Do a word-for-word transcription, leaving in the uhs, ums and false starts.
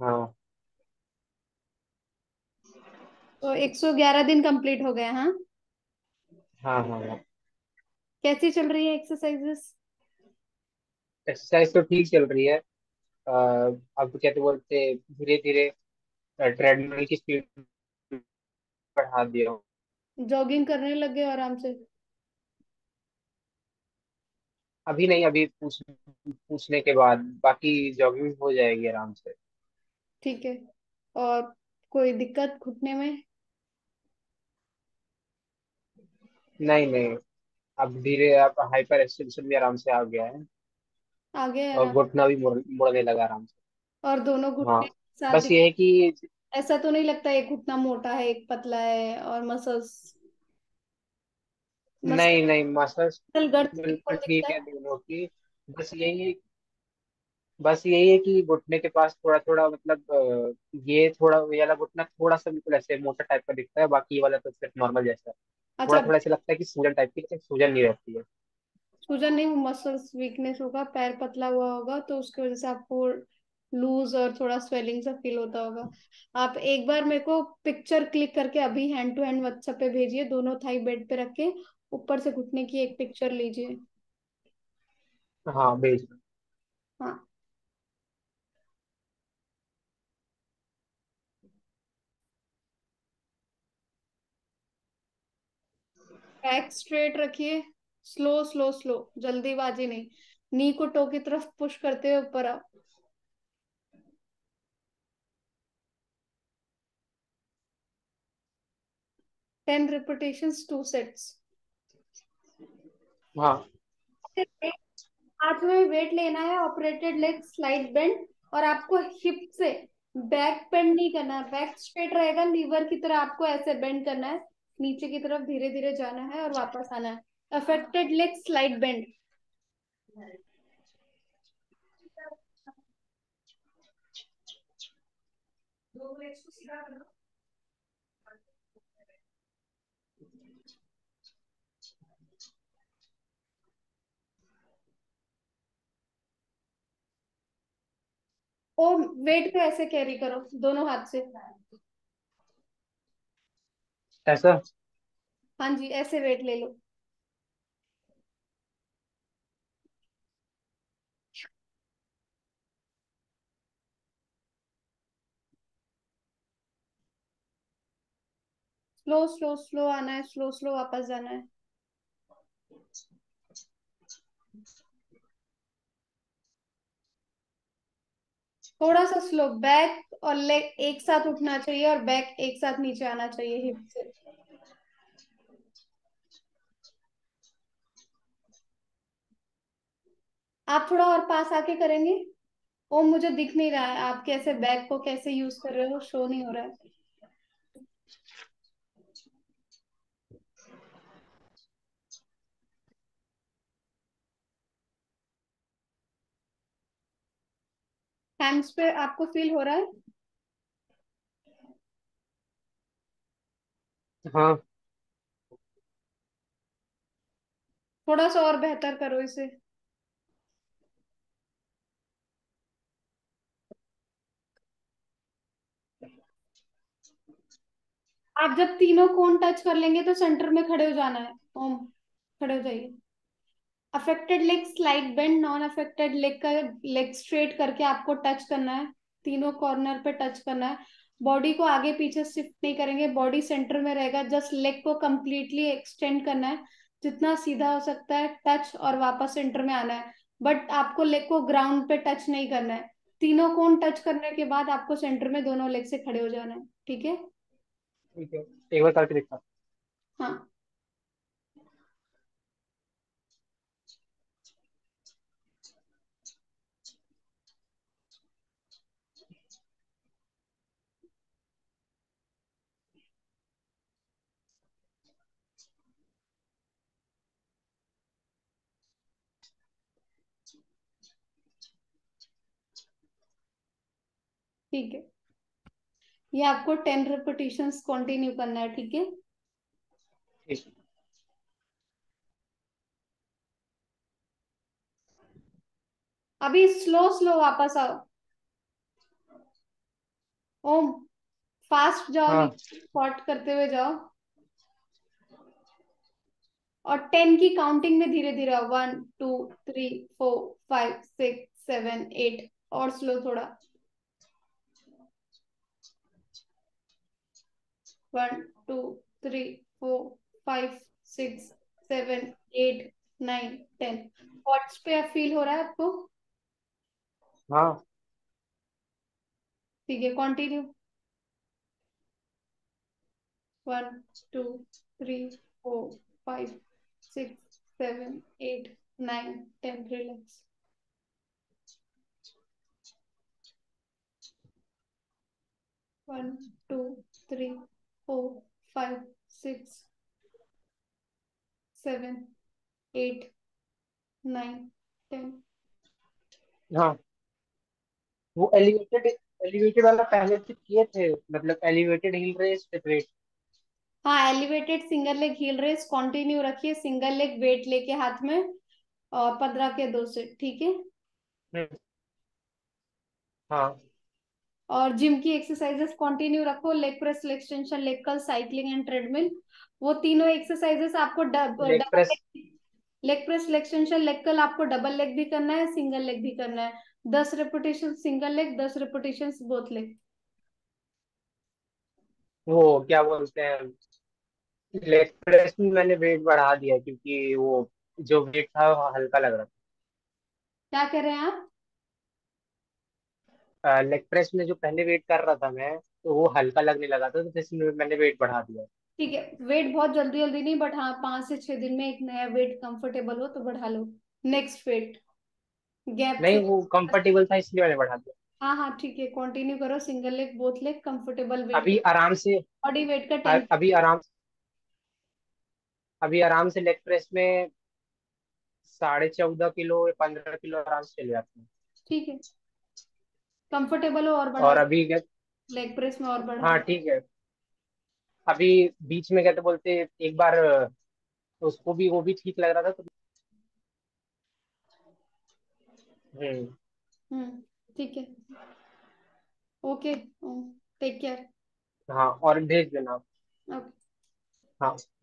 हाँ तो एक सौ ग्यारह दिन कंप्लीट हो गए, हाँ। हाँ हाँ हाँ। कैसी चल रही है एक्सरसाइजेस? एक्सरसाइज तो ठीक चल रही है। अ, अब क्या तो बोलते, धीरे धीरे ट्रेडमिल की स्पीड बढ़ा दिया हूँ। जॉगिंग करने लग गए आराम से? अभी नहीं, अभी पूछ पूछने के बाद बाकी जॉगिंग हो जाएगी आराम से। ठीक है। और कोई दिक्कत घुटने में? नहीं नहीं, अब धीरे अब हाइपर एक्सटेंशन भी आराम से आ गया है। आ गया है और आराम? घुटना भी मुड़, मुड़ने लगा आराम से। और दोनों हाँ, घुटने एक साथ बस दिख? ये है कि ऐसा तो नहीं लगता एक घुटना मोटा है एक पतला है, और मसल्स नहीं नहीं, मसल्स मसल गर्द बिल्कुल इक्वल ठीक दिखता है है? दोनों की। बस यही है, बस यही है कि घुटने के पास थोड़ा थोड़ा मतलब अ, ये थोड़ा, ये वाला घुटना थोड़ा सा बिल्कुल ऐसे मोटा टाइप का दिखता है, बाकी ये वाला तो सिर्फ नॉर्मल जैसा है। थोड़ा अच्छा। थोड़ा ऐसे लगता है कि सूजन टाइप की, सूजन नहीं रहती है। सूजन नहीं, वो मसल्स वीकनेस होगा, पैर पतला हुआ होगा तो उसकी वजह से आपको लूज और थोड़ा स्वेलिंग सा फील होता होगा। आप एक बार मेरे को पिक्चर क्लिक करके अभी हैंड टू हैंड व्हाट्सएप पे भेजिए, दोनों थाई बेड पे रख के ऊपर से घुटने की एक पिक्चर लीजिए। हाँ भेज। हाँ। बैक स्ट्रेट रखिए। स्लो स्लो स्लो, जल्दीबाजी नहीं। नी को टो की तरफ पुश करते हुए ऊपर आओ। Ten repetitions, two sets. हाँ हाथ में वेट लेना है, ऑपरेटेड लेग स्लाइड बेंड। और आपको हिप से बैक बेंड नहीं करना है, बैक स्ट्रेट रहेगा, लीवर की तरह आपको ऐसे बेंड करना है। नीचे की तरफ धीरे धीरे जाना है और वापस आना है। Affected leg slide bend. ओ, वेट को ऐसे कैरी करो दोनों हाथ से। ऐसा। हाँ जी, ऐसे वेट ले लो। स्लो स्लो स्लो आना है, स्लो स्लो वापस जाना है। थोड़ा सा स्लो, बैक और लेग एक साथ उठना चाहिए और बैक एक साथ नीचे आना चाहिए हिप से। आप थोड़ा और पास आके करेंगे? ओ, मुझे दिख नहीं रहा है आप कैसे बैक को कैसे यूज कर रहे हो, शो नहीं हो रहा है। हैंड्स पे आपको फील हो रहा है? हाँ थोड़ा सा और बेहतर करो इसे। आप जब तीनों कोण टच कर लेंगे तो सेंटर में खड़े हो जाना है। ओम, खड़े हो जाइए। Affected leg slide bend, non affected leg का लेग स्ट्रेट करके आपको टच करना है। तीनों कॉर्नर पे टच करना है। बॉडी को आगे पीछे शिफ्ट नहीं करेंगे, बॉडी सेंटर में रहेगा, जस्ट लेग को कंप्लीटली एक्सटेंड करना है जितना सीधा हो सकता है, टच और वापस सेंटर में आना है। बट आपको लेग को ग्राउंड पे टच नहीं करना है। तीनों कोण टच करने के बाद आपको सेंटर में दोनों लेग से खड़े हो जाना है, ठीक है? ठीक है, एक बार करके देखता हूँ। हाँ। ठीक है, ये आपको टेन रिपीटिशंस कंटिन्यू करना है, ठीक है? ठीक। अभी स्लो स्लो वापस आओ। ओम, फास्ट जाओ, हाँ नीचे स्क्वाट करते हुए जाओ। और टेन की काउंटिंग में धीरे धीरे आओ। One two three four five six seven eight. और स्लो थोड़ा। One two three four five six seven eight nine ten. Quads पे अब फील हो रहा है आपको? हाँ। ठीक है, continue. One two three four five six seven eight nine ten. Relax. One two three four five six seven eight nine ten. हाँ, वो एलिवेटेड एलिवेटेड वाला पहले से किए थे, मतलब एलिवेटेड हिल रेस सेपरेट। हाँ, elevated single leg heel raise continue रखिए, सिंगल लेग वेट लेके हाथ में। और पंद्रह के दो सेट, ठीक है। हाँ। और जिम की एक्सरसाइजेस कंटिन्यू रखो, leg press, leg extension, leg curl, cycling and treadmill. वो तीनों एक्सरसाइजेस आपको double leg press. Leg, leg press, leg extension, leg curl आपको डबल लेग भी करना है, सिंगल लेग भी करना है। दस रेपिटेशन सिंगल लेग, दस रेपिटेशन बोथ लेग। वो क्या बोलते हैं, लेग प्रेस में मैंने वेट बढ़ा दिया क्योंकि वो जो वेट था वो हल्का लग रहा क्या कह रहे हैं आप? था। लेग प्रेस में जो पहले वेट कर रहा था मैं, तो वो हल्का लगने लगा था, तो इसलिए मैंने वेट बढ़ा दिया। ठीक है, वेट बहुत जल्दी जल्दी नहीं, बट हाँ पांच से छह दिन में एक नया वेट कंफर्टेबल हो तो बढ़ा लो। नेक्स्ट वेट गैप नहीं, से। वो कंफर्टेबल था इसलिए मैंने बढ़ा दिया। हाँ हाँ ठीक है, कंटिन्यू करो, single leg, both leg, comfortable weight अभी लो। आराम से बॉडी वेट का अ- टेन। अभी आराम अभी आराम से लेग प्रेस में साढ़े चौदह किलो या पंद्रह किलो आराम से चले जाते हैं। ठीक है, कंफर्टेबल हो और बढ़ा और सकते। अभी क्या- लेग प्रेस में और हाँ बढ़ाओ। ठीक है। अभी बीच में क्या तो बोलते, एक बार तो उसको भी वो भी ठीक लग रहा था तो। हम्म। हम्म, ठीक है। ओके। Take care. हाँ, और भेज देना। ओके। हाँ।